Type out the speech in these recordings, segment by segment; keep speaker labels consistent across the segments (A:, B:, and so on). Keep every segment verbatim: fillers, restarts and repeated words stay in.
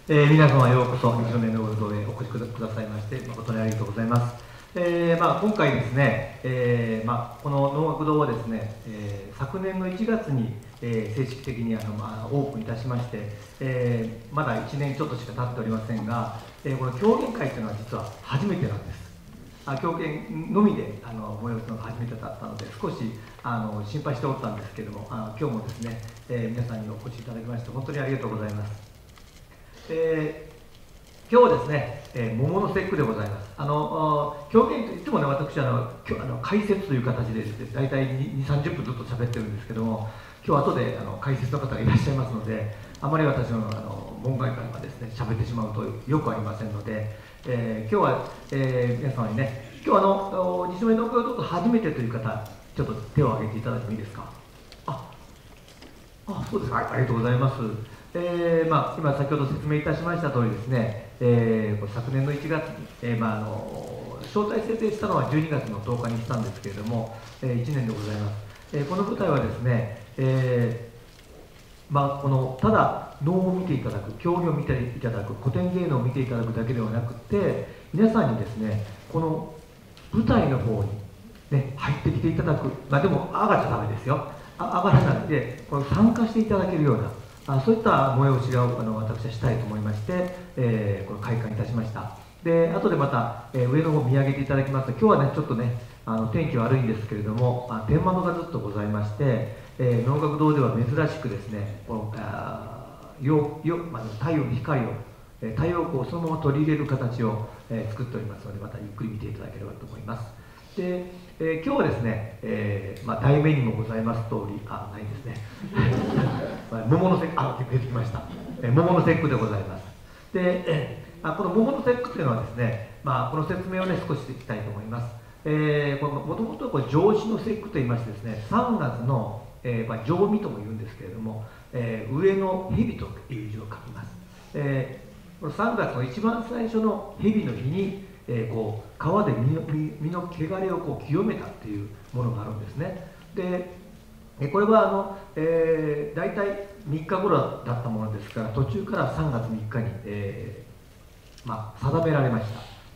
A: えー、皆様ようこそ日の目の運動へお越しくださいまして誠にありがとうございます。えーまあ、今回ですね、えーまあ、この能楽堂はですね、えー、昨年のいちがつに、えー、正式的にあの、まあ、オープンいたしまして、えー、まだいちねんちょっとしか経っておりませんが、えー、この狂言会というのは実は初めてなんです。あ狂言のみであの催すのが初めてだったので少しあの心配しておったんですけれども、あ今日もですね、えー、皆さんにお越しいただきまして本当にありがとうございます。えー、今日はですね、えー、桃の節句でございます。あの狂言といってもね、私あの今日あの解説という形でですね、大体に、さんじゅっぷんずっと喋ってるんですけども、今日後であの解説の方がいらっしゃいますので、あまり私のあの門外からですね喋ってしまうとよくありませんので、えー、今日は、えー、皆様にね、今日あの西目の教と初めてという方、ちょっと手を挙げていただいてもいいですか。あ、あ、そうですか、はい、ありがとうございます。えーまあ、今先ほど説明いたしました通りですね、えー、昨年のいちがつに、えーまあ、あの招待制定したのはじゅうにがつのとおかにしたんですけれども、えー、いちねんでございます。えー、この舞台はですね、えーまあ、このただ能を見ていただく、狂言を見ていただく、古典芸能を見ていただくだけではなくて、皆さんにですねこの舞台の方に、ね、入ってきていただく、まあ、でも上がっちゃダメですよ、あ上がらないでこの参加していただけるような、あそういった催しをあの私はしたいと思いまして、えー、この開館いたしました。で後でまた、えー、上の方見上げていただきますと、今日はねちょっとねあの天気悪いんですけれども、あ天窓がずっとございまして、えー、能楽堂では珍しくですねこのあよよ、まあ、太陽の光を太陽光をそのまま取り入れる形を、えー、作っておりますので、またゆっくり見ていただければと思います。で、えー、今日はですね、えーまあ、題名にもございます通り、あ、ないですね、桃の節句、あ、出てきました、えー、桃の節句でございます。で、えー、あこの桃の節句というのはですね、まあ、この説明をね、少ししていきたいと思います。えー、もともとは上子の節句といいましてですね、さんがつの、えーまあ、上味とも言うんですけれども、えー、上の蛇という字を書きます。えーこのさんがつの一番最初の蛇の日に、えー、こう川で身の身の汚れをこう清めたっていうものがあるんですね。でこれはあの、えー、大体みっかごろだったものですから、途中からさんがつみっかに、えーまあ、定められました。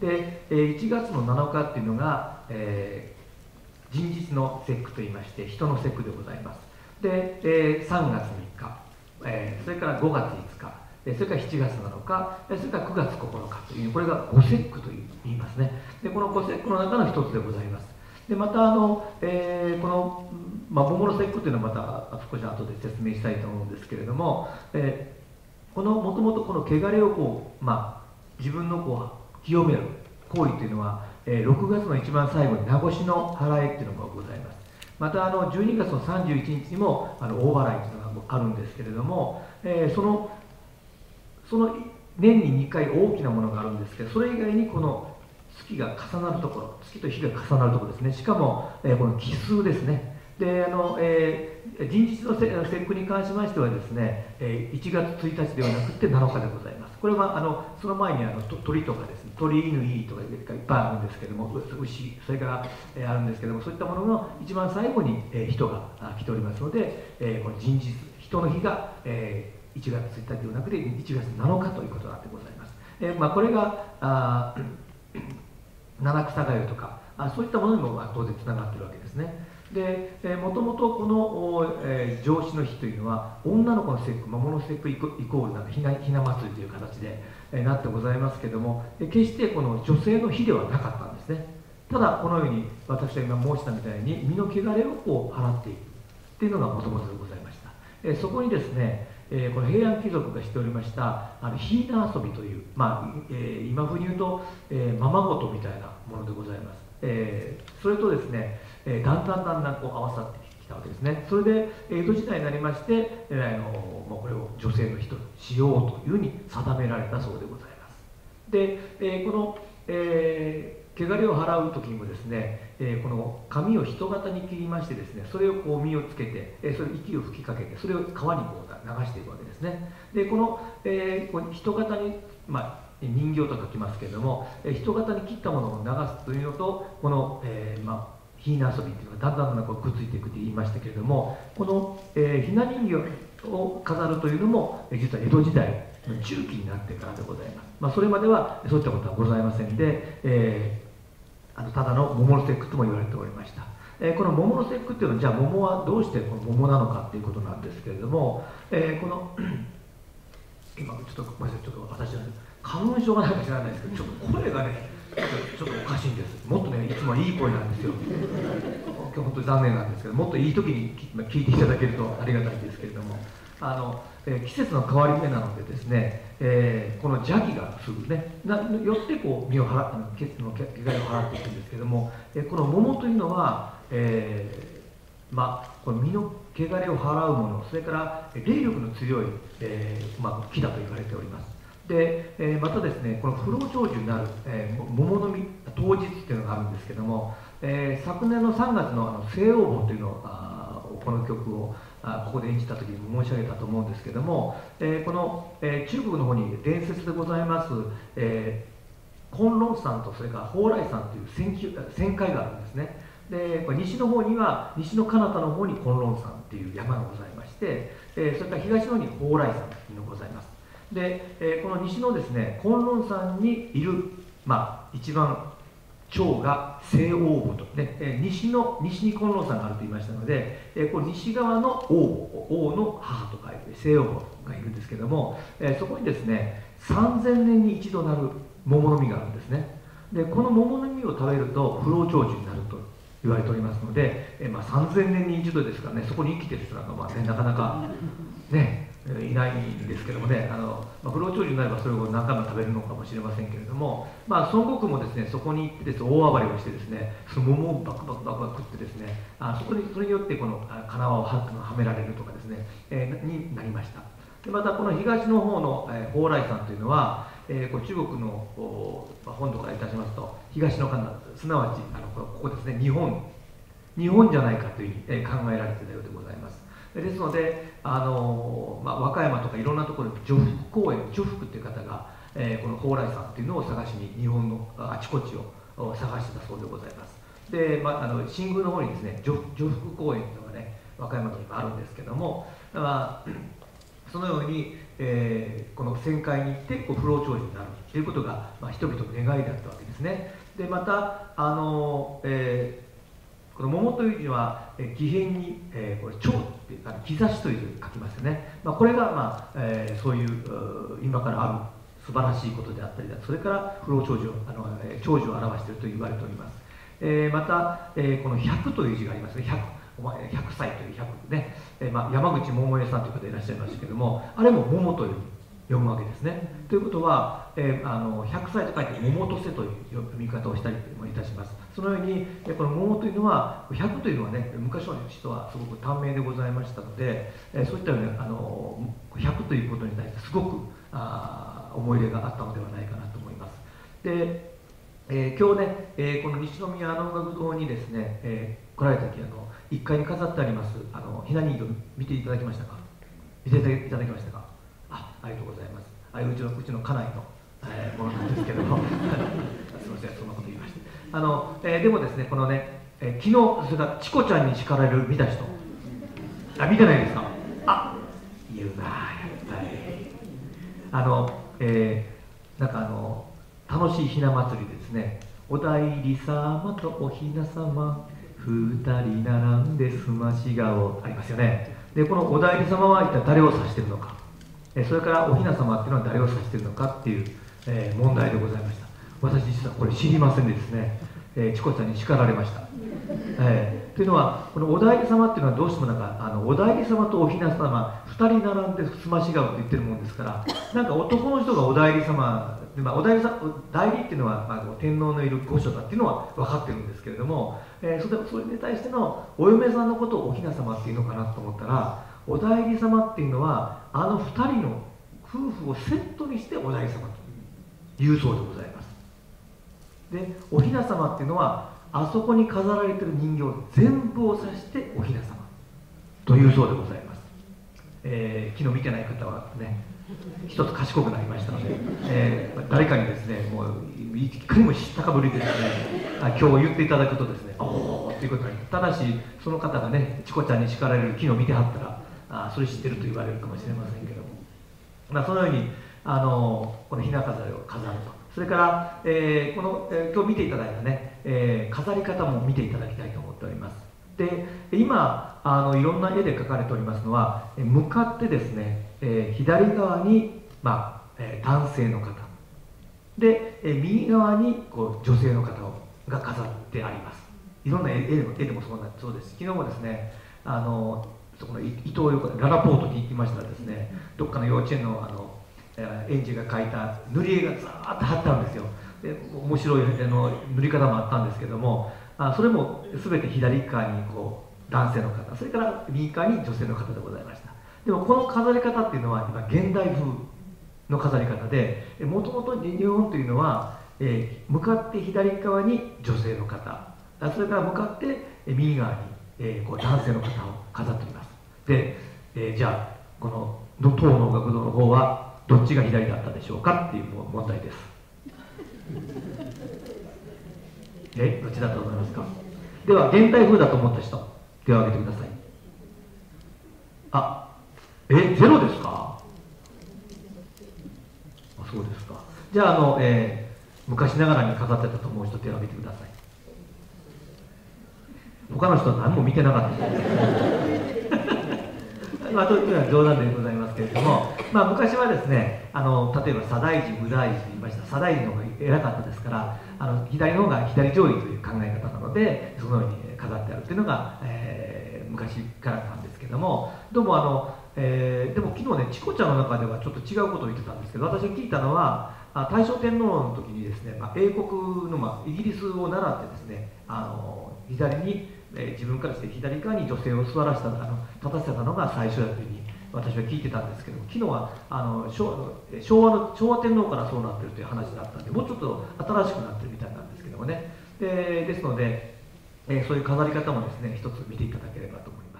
A: でいちがつのなのかっていうのが、えー、人日の節句といいまして人の節句でございます。で、えー、さんがつみっか、えー、それからごがついつか、それからしちがつなのか、それからくがつここのかという、これがご節句と言いますね。でこのご節句の中の一つでございます。でまたあの、えー、この、まあ、桃の節句というのはまた少し後で説明したいと思うんですけれども、えー、このもともとこの汚れをこう、まあ、自分のこう清める行為というのは、えー、ろくがつの一番最後に名越の払いっていうのがございます。またあのじゅうにがつのさんじゅういちにちにもあの大払いというのがあるんですけれども、えー、そのその年ににかい大きなものがあるんですけど、それ以外にこの月が重なるところ、月と日が重なるところですね、しかも、えー、この奇数ですね。であの、えー、人日の節句に関しましてはですね、えー、いちがつついたちではなくてなのかでございます。これはあのその前にあの鳥とかですね、鳥、犬、いいとかいっぱいあるんですけども、牛、それから、えー、あるんですけども、そういったものの一番最後に、えー、人が来ておりますので、えー、この人日、人の日が、えーいちがつついたちではなくていちがつなのかということなんでございます。えーまあ、これがあ七草がゆとかあそういったものにも、まあ、当然つながっているわけですね。で、えー、もともとこの、えー、上子の日というのは女の子の節句、桃の節句イコールなんかひなひな祭りという形で、えー、なってございますけれども、えー、決してこの女性の日ではなかったんですね。ただこのように私は今申したみたいに身の汚れをこう払っていくっていうのがもともとでございました。えー、そこにですねえー、この平安貴族がしておりましたあのひいな遊びという、まあえー、今風に言うと、えー、ままごとみたいなものでございます。えー、それとですね、えー、だんだんだんだんこう合わさってきたわけですね。それで江戸時代になりまして、えーあのまあ、これを女性の人にしようというふうに定められたそうでございます。で、えー、この、えー汚れを払う時にもですね、えー、この髪を人型に切りましてですね、それをこう身をつけて、えー、それ息を吹きかけて、それを川にこう流していくわけですね。でこの、えー、こう人型に、まあ、人形と書きますけれども、えー、人型に切ったものを流すというのとこの、えー、まあひな遊びっていうのがだんだんだんだんこうくっついていくと言いましたけれども、この、えー、ひな人形を飾るというのも実は江戸時代重機になってからでございます。まあ、それまではそういったことはございませんで、えー、あのただの桃の節句とも言われておりました。えー、この桃の節句っていうのは、じゃあ桃はどうしてこの桃なのかっていうことなんですけれども、えー、この今ちょっとごめんなさい、ちょっと私は花粉症がないか知らないですけど、ちょっと声がねちょっとおかしいんです。もっとね、いつもいい声なんですよ。今日本当に残念なんですけど、もっといい時に聞いていただけるとありがたいんですけれども、あの、えー、季節の変わり目なのでですね、えー、この邪気がすぐね、なよってこう身を払って、血の汚れを払っていくんですけれども、えー、この桃というのは、えー、まあ、この身の汚れを払うもの、それから霊力の強い、えーまあ、木だと言われております。で、えー、またですね、この不老長寿になる、えー、桃の実当日っていうのがあるんですけども、えー、昨年のさんがつのあの西王盆というのをあこの曲をあここで演じた時にも申し上げたと思うんですけども、えー、この、えー、中国の方に伝説でございます、えー、昆崙山とそれから蓬莱山という旋旋回があるんですね。で西の方には西の彼方の方に昆崙山っていう山がございまして、えー、それから東の方に蓬莱山というのがございます。で、えー、この西のですね、昆崙山にいる、まあ、一番長が西王母と、ねえー、西の西に昆崙山があると言いましたので、えー、この西側の王母、王の母と書いて西王母がいるんですけども、えー、そこにですね、さんぜんねんに一度なる桃の実があるんですね。で、この桃の実を食べると不老長寿になると言われておりますので、えーまあ、さんぜんねんに一度ですからね、そこに生きてる人なんかまあ、ね、なかなかねいないんですけどもね、あの、まあ、不老長寿になればそれを何回も食べるのかもしれませんけれども、まあ、孫悟空もですね、そこに行ってです、ね、大暴れをしてですね、その桃をバクバクバクバク食ってですね、あそこにそれによってこの金輪をはめられるとかですね、えー、になりました。でまたこの東の方の、えー、蓬莱山というのは、えー、こう中国の本土からいたしますと東の彼方、すなわちあのここですね、日本日本じゃないかというふうに考えられていたようでございます。ですので、あのまあ、和歌山とかいろんなところで除福公園、除福という方が、えー、この蓬莱山というのを探しに日本のあちこちを探してたそうでございます。で、まあ、あの新宮の方にですね、除福公園というのがね、和歌山にもあるんですけども、まあ、そのように、えー、この旋回に行ってこう不老長寿になるということが、まあ、人々の願いだったわけですね。でまたあの、えーこの桃という字は、えー、義変に、えー、これ長っていうか兆しという字を書きますよね。まあ、これが、まあえー、そういう今からある素晴らしいことであったりだ、それから不老長寿をあの、えー、長寿を表していると言われております。えー、また、えー、このひゃくという字がありますね。ひゃく、お前ひゃくさいというひゃくね、えーまあ、山口百恵さんという方いらっしゃいましたけども、あれも桃という読むわけですね。ということは、えー、あのひゃくさいと書いて桃とせという読み方をしたりもいたします。そのように、えー、この桃というのはひゃくというのはね、昔の人はすごく短命でございましたので、えー、そういったようにあのひゃくということに対してすごくあ思い入れがあったのではないかなと思います。で、えー、今日ね、えー、この西宮の音楽堂にですね、えー、来られた時あのいっかいに飾ってありますあのひな人形見ていただきましたか？見ていただきましたか？あ、ありがとうございます。あれうちのうちの家内の、えー、ものなんですけどもすみません、そんなこと言いましてあの、えー、でもですね、このね、えー、昨日それからチコちゃんに叱られる見た人、あ、見てないですか？あ、言うな、やっぱりあの、えー、なんかあの楽しいひな祭りでですね、お代理様とおひな様二人並んですまし顔ありますよね。でこのお代理様は一体誰を指しているのか、それからおひな様っていうのは誰を指しているのかっていう、えー、問題でございました。私実はこれ知りませんでですね、えー、チコちゃんに叱られました。えー、というのはこのお代理様っていうのはどうしてもなんかあのお代理様とおひな様ふたり並んですまし顔って言ってるもんですから、なんか男の人がお代理様で、まあ、お代理さ代理っていうのは、まあ、天皇のいる御所だっていうのは分かってるんですけれども、えー、それそれに対してのお嫁さんのことをおひな様っていうのかなと思ったら、お代理様っていうのはあのふたりの夫婦をセットにしてお代理様というそうでございます。でおひな様っていうのはあそこに飾られている人形全部を指しておひな様というそうでございます。えー、昨日見てない方はね一つ賢くなりましたので、えー、誰かにですねもういかにも知ったかぶりでですねあ今日言っていただくとですねおおということになります。ただしその方がねチコちゃんに叱られる昨日見てはったらあそれ知ってると言われるかもしれませんけども、まあ、そのようにあのこのひな飾りを飾ると、それから、えー、この、えー、今日見ていただいたね、えー、飾り方も見ていただきたいと思っております。で今あのいろんな絵で描かれておりますのは、向かってですね、えー、左側に、まあえー、男性の方で、えー、右側にこう女性の方が飾ってあります。いろんな絵でも絵でもそうなそうです。昨日もですね、あのそこの伊藤横ララポートに行きましたらですね、どっかの幼稚園のあの園児が描いた塗り絵がずーっと貼ってあるんですよ。で面白いあの塗り方もあったんですけども、あそれも全て左側にこう男性の方、それから右側に女性の方でございました。でもこの飾り方っていうのは今現代風の飾り方で、もともと日本というのは、えー、向かって左側に女性の方、それから向かって右側に、えー、こう男性の方を飾っております。で、えー、じゃあこの東能楽堂の方はどっちが左だったでしょうかっていう問題です。え、どっちだと思いますか？では現代風だと思った人、手を挙げてください。あ、え、ゼロですか？あ、そうですか。じゃあ、あの、えー、昔ながらに飾ってたと思う人、手を挙げてください。他の人は何も見てなかったです。まあ、というのは冗談でございますけれども、まあ、昔はですね、あの例えば左大寺、右大寺と言いました。左大寺の方が偉かったですから、あの左の方が左上位という考え方なので、そのように飾ってあるというのが、えー、昔からなんですけども、どうもあの、えー、でも昨日ね、チコちゃんの中ではちょっと違うことを言ってたんですけど、私が聞いたのは、大正天皇の時にですね、まあ、英国の、まあ、イギリスを習ってですね、あの左にえー、自分からして左側に女性を座らせたあの立たせたのが最初だというふうに私は聞いてたんですけど、昨日はあの昭昭和の昭和天皇からそうなってるという話だったんで、もうちょっと新しくなってるみたいなんですけどもね。でですので、えー、そういう飾り方もですね、一つ見ていただければと思います。